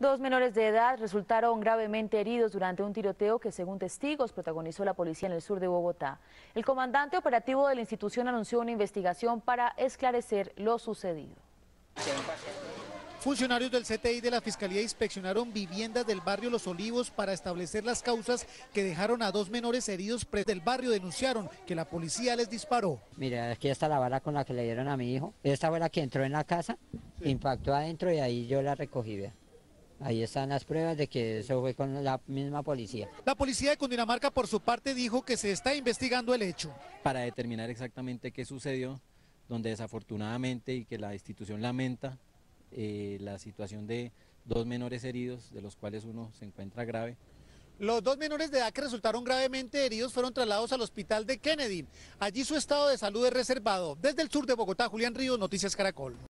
Dos menores de edad resultaron gravemente heridos durante un tiroteo que, según testigos, protagonizó la policía en el sur de Bogotá. El comandante operativo de la institución anunció una investigación para esclarecer lo sucedido. Funcionarios del CTI de la Fiscalía inspeccionaron viviendas del barrio Los Olivos para establecer las causas que dejaron a dos menores heridos. Del barrio denunciaron que la policía les disparó. Mira, aquí está la bala con la que le dieron a mi hijo. Esta fue la que entró en la casa, impactó adentro y ahí yo la recogí. Vea. Ahí están las pruebas de que eso fue con la misma policía. La policía de Cundinamarca, por su parte, dijo que se está investigando el hecho. Para determinar exactamente qué sucedió, donde desafortunadamente y que la institución lamenta la situación de dos menores heridos, de los cuales uno se encuentra grave. Los dos menores de edad que resultaron gravemente heridos fueron trasladados al hospital de Kennedy. Allí su estado de salud es reservado. Desde el sur de Bogotá, Julián Ríos, Noticias Caracol.